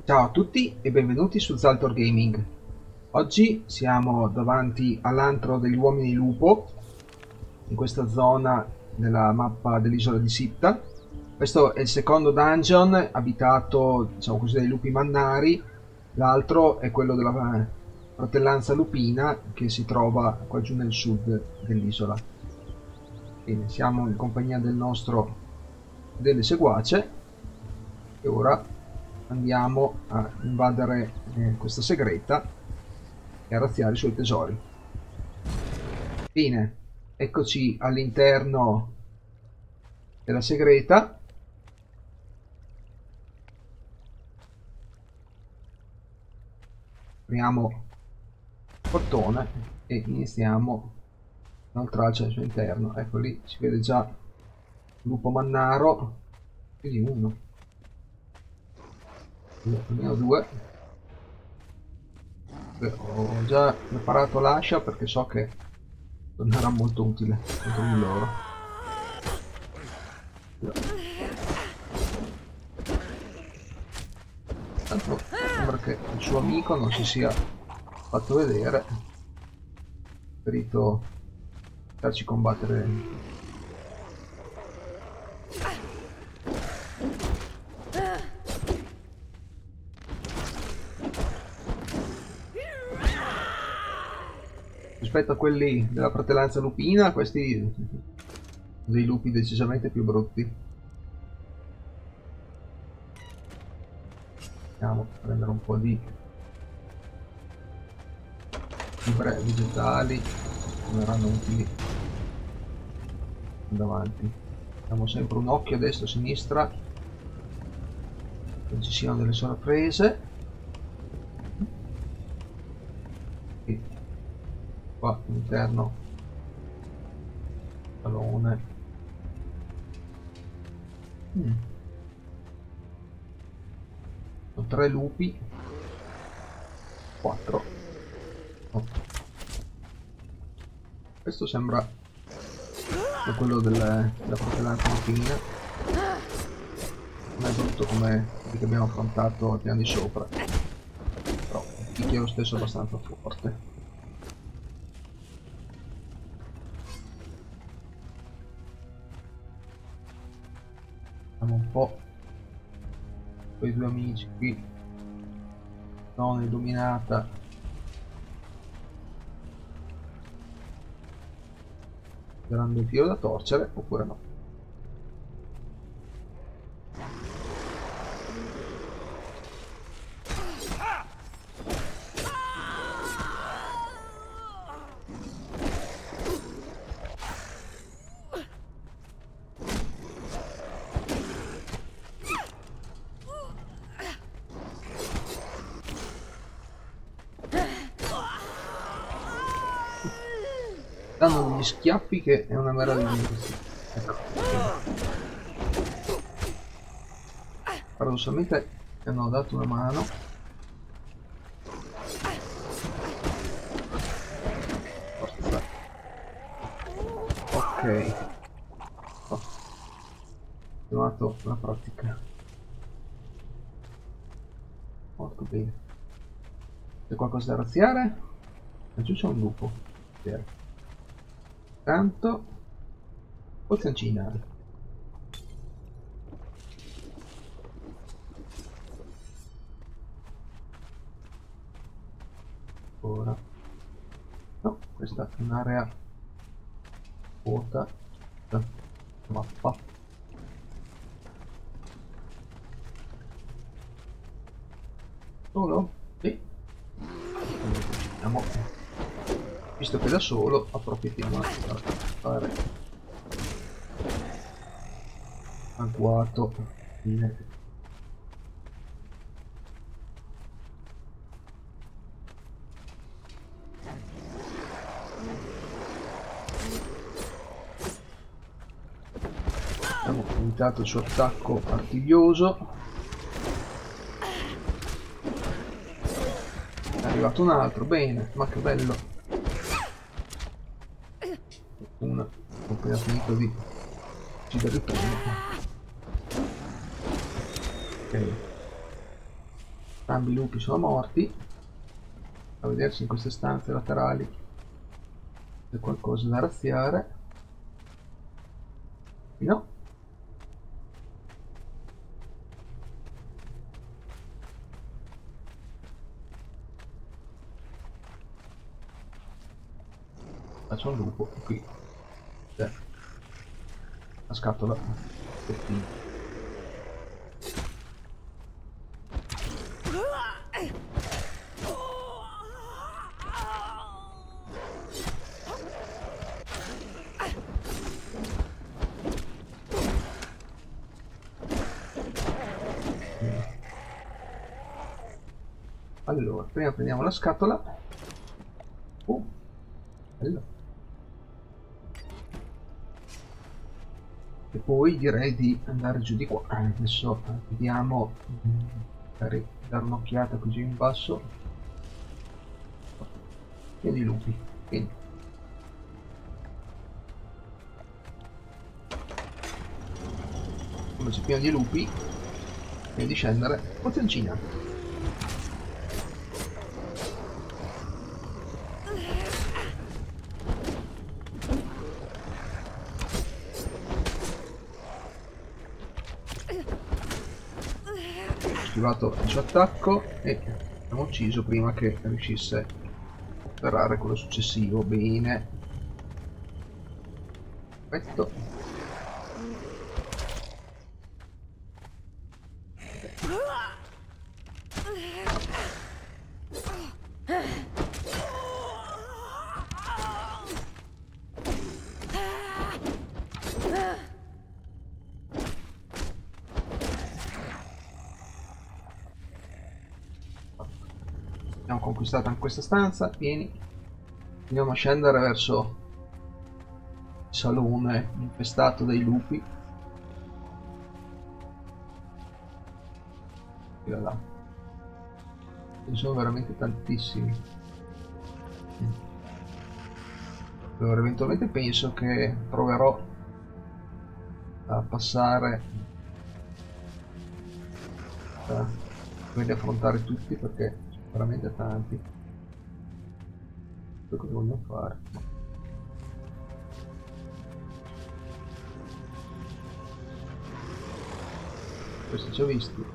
Ciao a tutti e benvenuti su Zaltor Gaming. Oggi siamo davanti all'antro degli uomini lupo, in questa zona della mappa dell'isola di Sitta. Questo è il secondo dungeon abitato, diciamo così, dai lupi mannari. L'altro è quello della fratellanza lupina che si trova qua giù nel sud dell'isola. Bene, siamo in compagnia del nostro fedele seguace e ora andiamo a invadere questa segreta e a razziare i suoi tesori. Bene, eccoci all'interno della segreta. Apriamo il portone e iniziamo a inoltrarci al suo interno. Ecco, lì si vede già il lupo mannaro, quindi uno, almeno due. Ho già preparato l'ascia perché so che tornerà molto utile contro di loro. Tanto sembra che il suo amico non si sia fatto vedere, ha preferito farci combattere. Rispetto a quelli della fratellanza lupina, questi sono dei lupi decisamente più brutti. Andiamo a prendere un po' di fibre vegetali, saranno utili davanti. Abbiamo sempre un occhio a destra e a sinistra, non ci siano delle sorprese. E qua all'interno salone. Sono 3 lupi, 4. Oh. Questo sembra quello della fratellanza lupina. Non è brutto come quelli che abbiamo affrontato al piano di sopra, però il picchio è lo stesso abbastanza forte. Vediamo un po' quei due amici qui, zona illuminata. Saranno il filo da torcere oppure no? Danno degli schiaffi che è una meraviglia. Ecco. Paradossalmente mi hanno dato una mano. Forza. Ok. Ho trovato la pratica. Molto bene. C'è qualcosa da razziare? Laggiù c'è un lupo. Vero. Tanto pozioncina. Ora no, questa è un'area vuota da mappa. Solo? Sì. Andiamo. Visto che da solo approfittiamo per fare agguato. Fine. Abbiamo limitato il suo attacco artiglioso. È arrivato un altro, bene, ma che bello. Ho appena finito di uccidere il primo. Ok. Entrambi i lupi sono morti. A vedersi in queste stanze laterali c'è qualcosa da razziare. No. C'è un lupo qui. La scatola. Allora, prima prendiamo la scatola. Bello. E poi direi di andare giù di qua. Adesso vediamo, magari dare un'occhiata così in basso. Pieni di lupi. Pieni. Come c'è pieno di lupi, e di scendere pozioncina. Schivato il suo attacco e abbiamo ucciso prima che riuscisse a sferrare quello successivo. Bene, perfetto. Abbiamo conquistato anche questa stanza. Vieni, andiamo a scendere verso il salone infestato dai lupi. E là ce ne sono veramente tantissimi. Allora, eventualmente penso che proverò a passare per affrontare tutti, perché sono veramente tanti. Poi cosa voglio fare? Questi ci ho visti.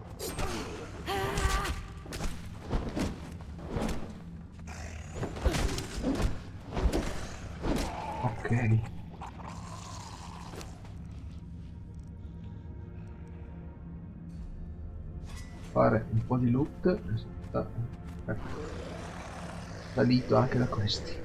Ok. Fare un po' di loot. Ecco. Salito anche da questi.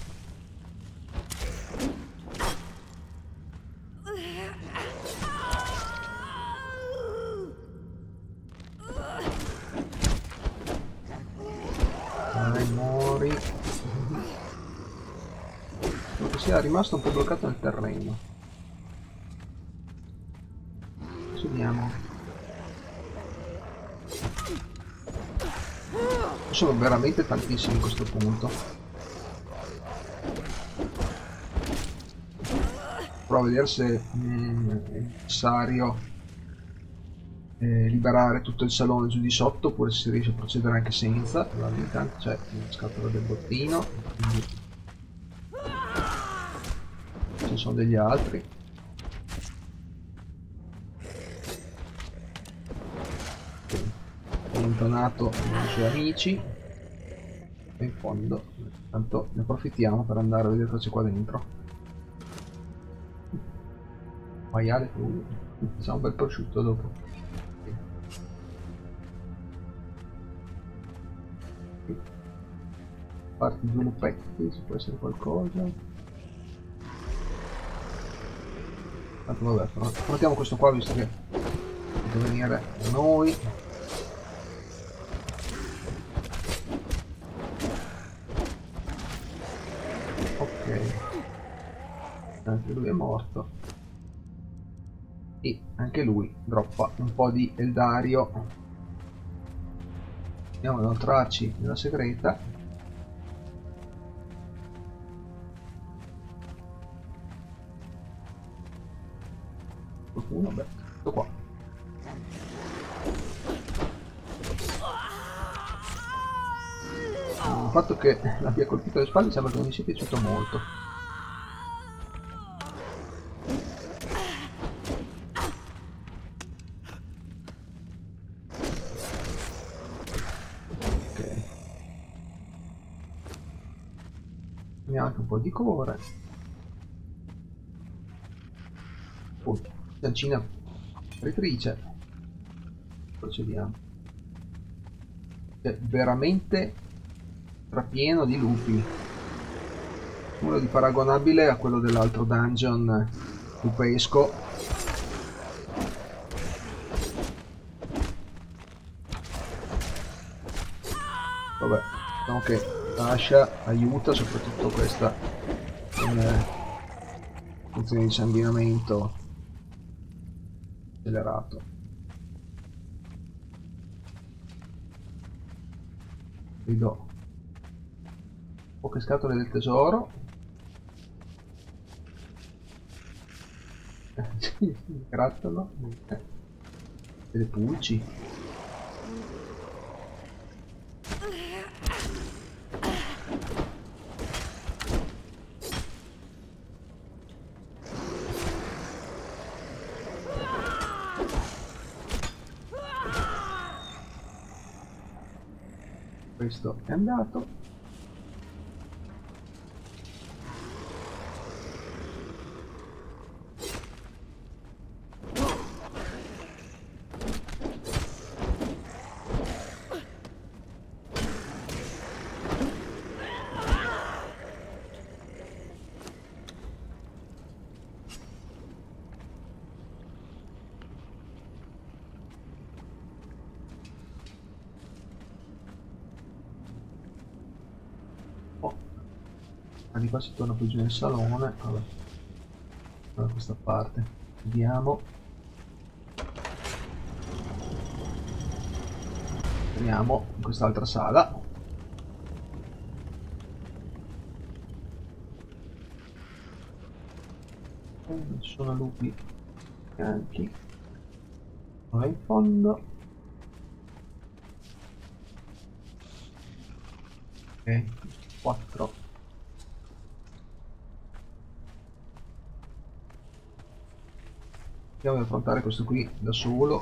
Dai, muori. Credo che sia rimasto un po' bloccato nel terreno. Vediamo. Sono veramente tantissimi a questo punto. Provo a vedere se è necessario liberare tutto il salone giù di sotto, oppure se si riesce a procedere anche senza. Allora, intanto c'è la scatola del bottino, quindi ce ne sono degli altri. Allontanato i suoi amici e in fondo tanto ne approfittiamo per andare a vedere cosa c'è qua dentro. Maiale crudo, facciamo un bel prosciutto dopo. Parti due lupetti, ci può essere qualcosa. Tanto vabbè, affrontiamo questo qua visto che deve venire da noi. Anche lui è morto e anche lui droppa un po' di Eldario. Andiamo ad inoltrarci nella segreta. Qualcuno? Beh, tutto qua. fatto che l'abbia colpito alle spalle sembra che non mi sia piaciuto molto. Ok. Prendiamo anche un po' di cuore. Poi, gancina ritrice. Procediamo. È veramente strapieno di lupi. Uno di paragonabile a quello dell'altro dungeon lupesco. Vabbè, diciamo che Asha aiuta soprattutto questa in funzione di sanguinamento accelerato. Vi do poche scatole del tesoro. Grattano delle pulci. Questo è andato. Di qua si torna più giù nel salone. Vabbè. Da questa parte vediamo, entriamo in quest'altra sala. Non ci sono lupi bianchi. Ora in fondo. Ok, 4. Andiamo ad affrontare questo qui da solo.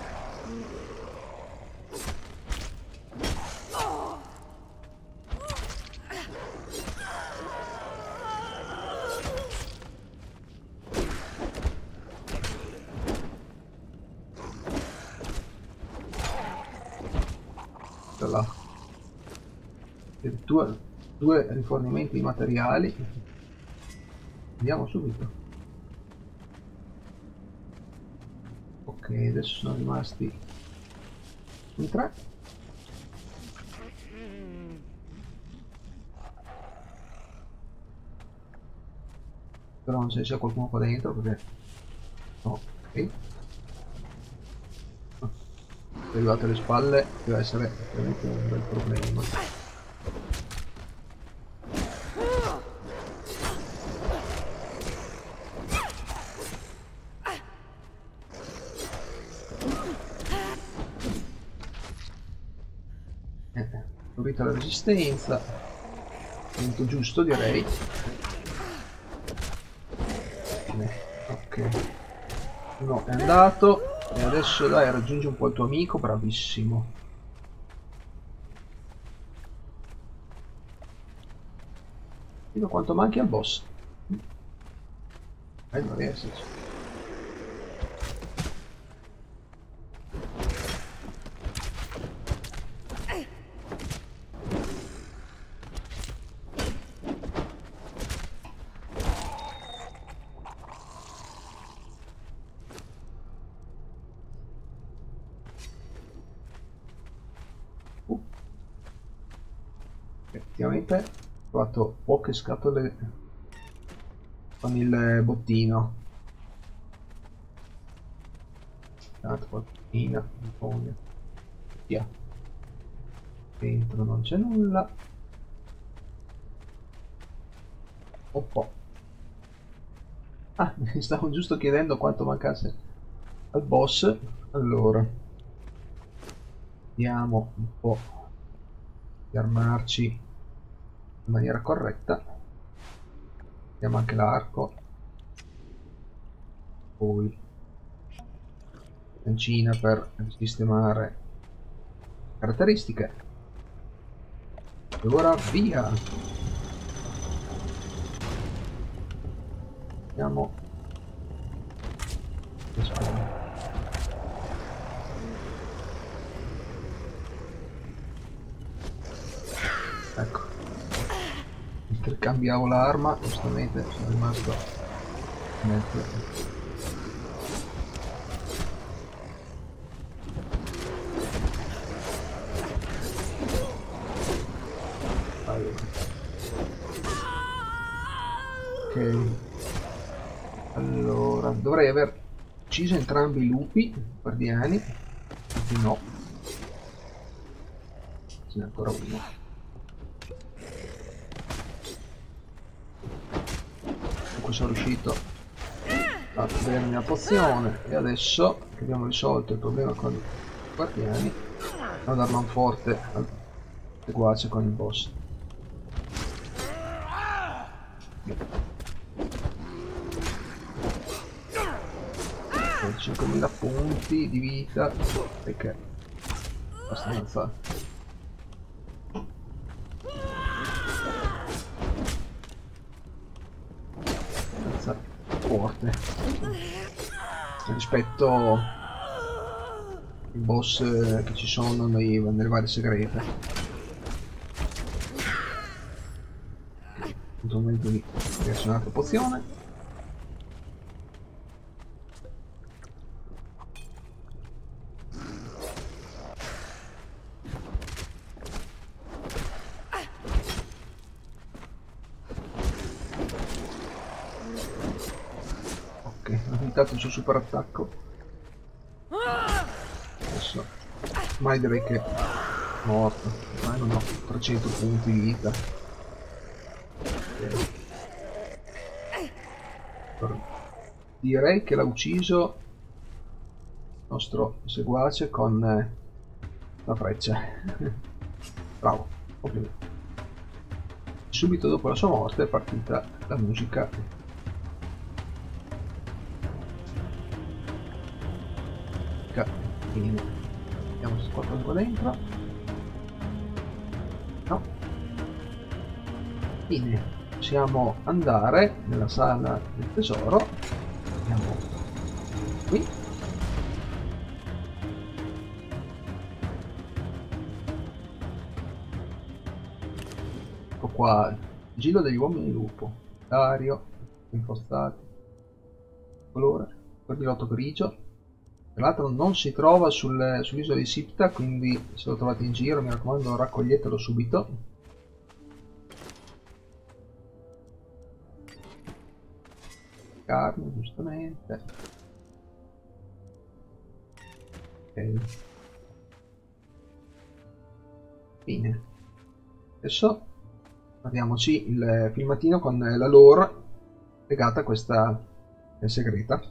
Là. Due rifornimenti di materiali. Andiamo subito. Ok, adesso sono rimasti in 3. Però non so se c'è qualcuno qua dentro perché... No, ok. Se arrivate alle spalle deve essere veramente un bel problema. Dorita la resistenza, momento giusto direi. Ok, no, è andato e adesso dai, raggiungi un po' il tuo amico, bravissimo. Vedo quanto manchi al boss. Dovrei esserci. Effettivamente ho trovato poche scatole con il bottino. Tanto qualcosina, un po'. Via. Dentro non c'è nulla. Un po'. Ah, mi stavo giusto chiedendo quanto mancasse al boss. Allora, vediamo un po' di armarci in maniera corretta. Abbiamo anche l'arco, poi lancina per sistemare caratteristiche e ora via. Andiamo. Ecco, mentre cambiavo l'arma giustamente sono rimasto mezzo. Ok, allora dovrei aver ucciso entrambi i lupi guardiani, infatti no, ce n'è ancora uno. Comunque sono riuscito a bere la mia pozione e adesso che abbiamo risolto il problema con i guardiani andiamo a dar manforte al seguace con il boss. 5.000 punti di vita, perché abbastanza forte rispetto ai boss che ci sono nelle varie segrete. In momento di reazionare pozione. Il suo super attacco. Adesso mai direi che è morto, ma non ho 300 punti di vita. Okay. Direi che l'ha ucciso il nostro seguace con la freccia. Bravo, complimenti. Subito dopo la sua morte è partita la musica. Bene. Vediamo se c'è qualcosa qua dentro. No. Bene, possiamo andare nella sala del tesoro. Andiamo qui. Ecco qua, Giro degli uomini lupo. Dario, impostati. Colore, quadrilotto grigio. Tra l'altro non si trova sull'isola di Sipta, quindi se lo trovate in giro mi raccomando raccoglietelo subito. Carne, giustamente. Ok. Bene. Adesso guardiamoci il filmatino con la lore legata a questa segreta.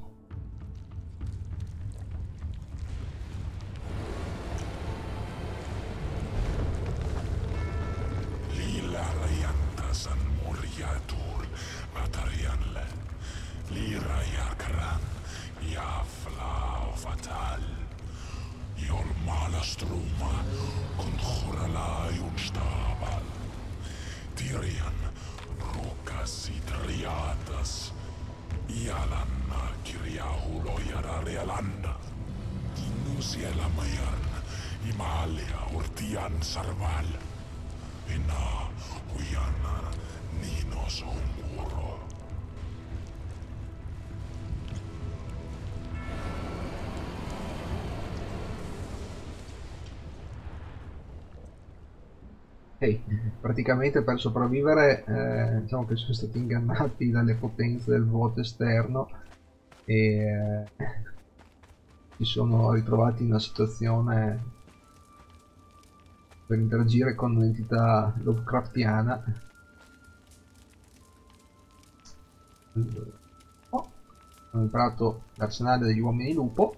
Praticamente per sopravvivere diciamo che sono stati ingannati dalle potenze del vuoto esterno e si sono ritrovati in una situazione per interagire con un'entità Lovecraftiana. Ho imparato l'arsenale degli uomini lupo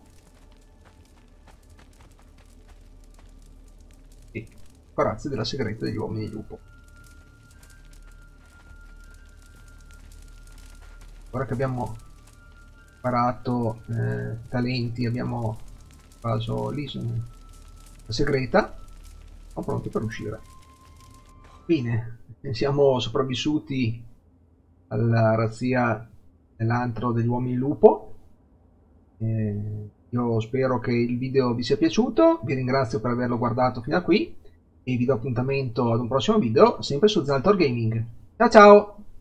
e corazze della segreta degli uomini lupo. Ora che abbiamo imparato talenti, abbiamo preso l'isola segreta, siamo pronti per uscire. Bene, siamo sopravvissuti alla razzia nell'antro degli uomini lupo. Io spero che il video vi sia piaciuto, vi ringrazio per averlo guardato fino a qui e vi do appuntamento ad un prossimo video sempre su Zaltor Gaming. Ciao ciao!